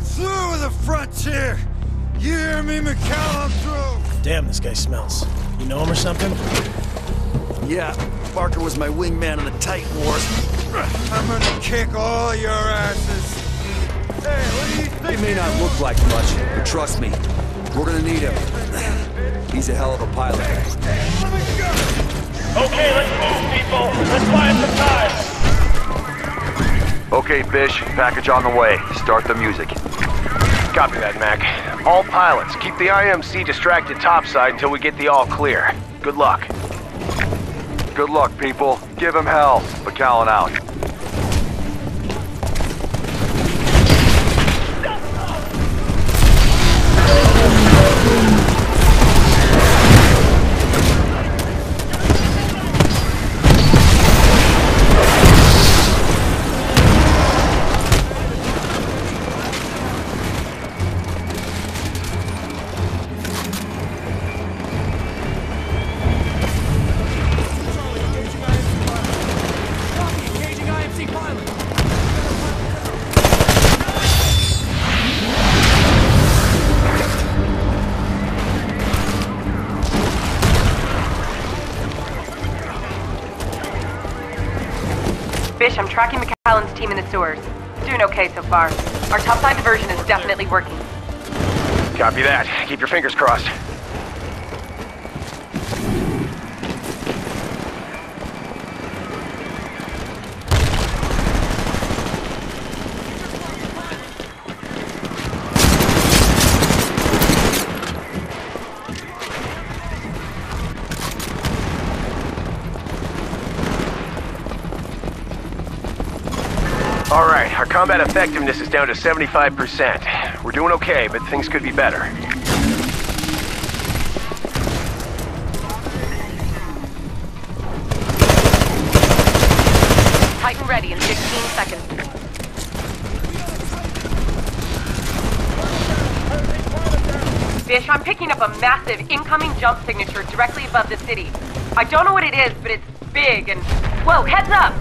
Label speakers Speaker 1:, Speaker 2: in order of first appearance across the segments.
Speaker 1: Through the frontier! You hear me, McCallum? Through!
Speaker 2: Damn, this guy smells. You know him or something?
Speaker 3: Yeah, Barker was my wingman in the Titan Wars.
Speaker 1: I'm gonna kick all your asses. Hey, what do you think?
Speaker 3: He may not look like much, but trust me, we're gonna need him. He's a hell of a pilot.
Speaker 4: Okay, let's move, people. Let's buy us some time.
Speaker 5: Okay, Bish. Package on the way. Start the music.
Speaker 4: Copy that, Mac. All pilots, keep the IMC distracted topside until we get the all clear. Good luck.
Speaker 5: Good luck, people. Give him hell. McCallum out.
Speaker 6: Bish, I'm tracking McCallum's team in the sewers. Doing okay so far. Our topside diversion is definitely working.
Speaker 4: Copy that. Keep your fingers crossed. All right, our combat effectiveness is down to 75%. We're doing okay, but things could be better.
Speaker 6: Titan ready in 16 seconds. Bish, I'm picking up a massive incoming jump signature directly above the city. I don't know what it is, but it's big and... Whoa, heads up!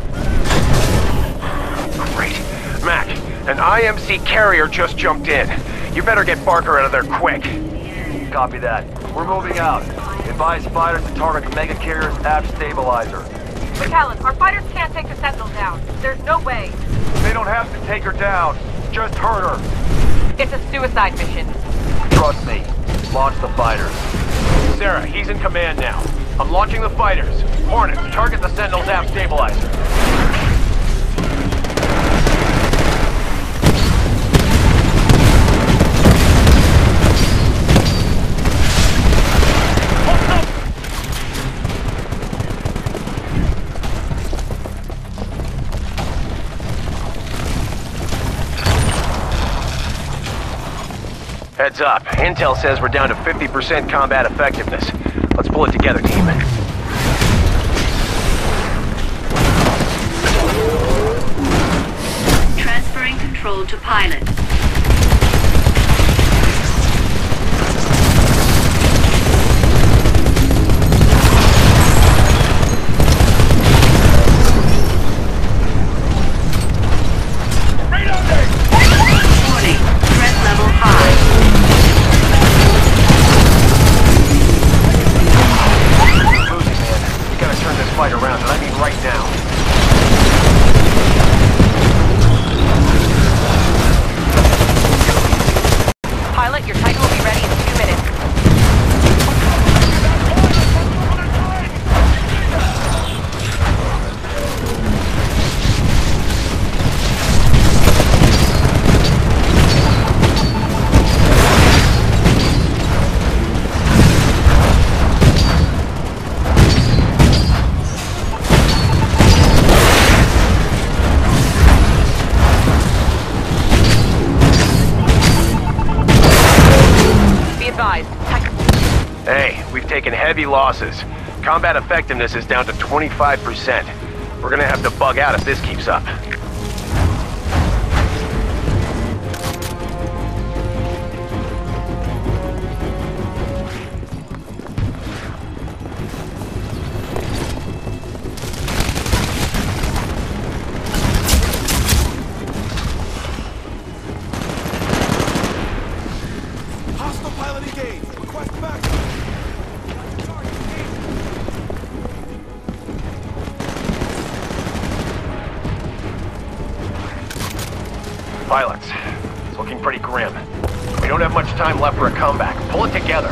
Speaker 4: Great. Mac, an IMC carrier just jumped in. You better get Barker out of there quick.
Speaker 5: Copy that. We're moving out. Advise fighters to target the mega carrier's aft stabilizer.
Speaker 6: McCallum, our fighters can't take the Sentinel down. There's no way.
Speaker 5: They don't have to take her down. Just hurt her.
Speaker 6: It's a suicide mission.
Speaker 5: Trust me. Launch the fighters.
Speaker 4: Sarah, he's in command now. I'm launching the fighters. Hornet, target the Sentinel's aft stabilizer. Heads up. Intel says we're down to 50% combat effectiveness. Let's pull it together, team.
Speaker 7: Transferring control to pilot. Warning, threat level high.
Speaker 4: Losing, man. We gotta turn this fight around, and I mean right now.
Speaker 6: Pilot, your Titan will be ready in 2 minutes.
Speaker 4: Hey, we've taken heavy losses. Combat effectiveness is down to 25%. We're gonna have to bug out if this keeps up. Pilots, it's looking pretty grim. We don't have much time left for a comeback. Pull it together.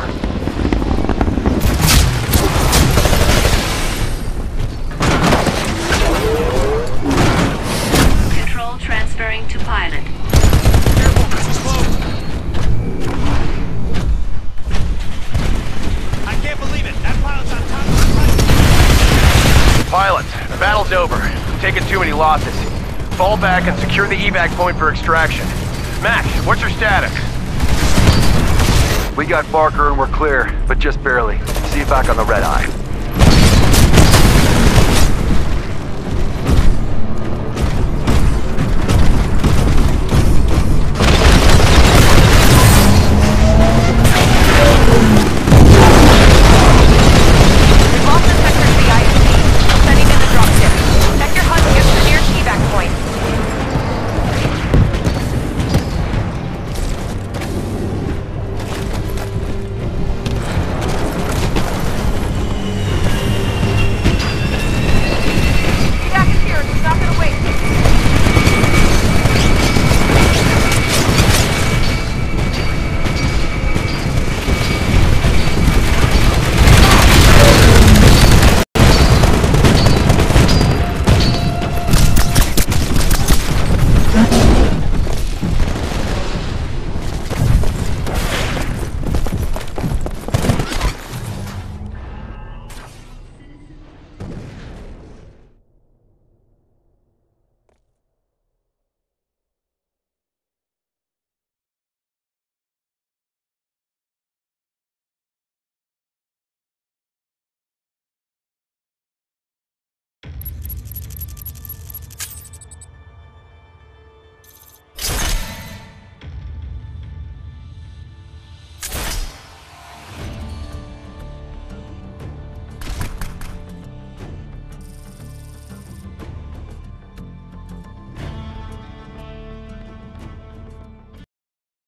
Speaker 7: Control transferring to pilot.
Speaker 2: Careful, this is low. I can't believe it. That pilot's on top of the plane.
Speaker 4: Pilots, the battle's over. We've taken too many losses. Fall back and secure the evac point for extraction. Mac, what's your status?
Speaker 5: We got Barker and we're clear, but just barely. See you back on the Red Eye.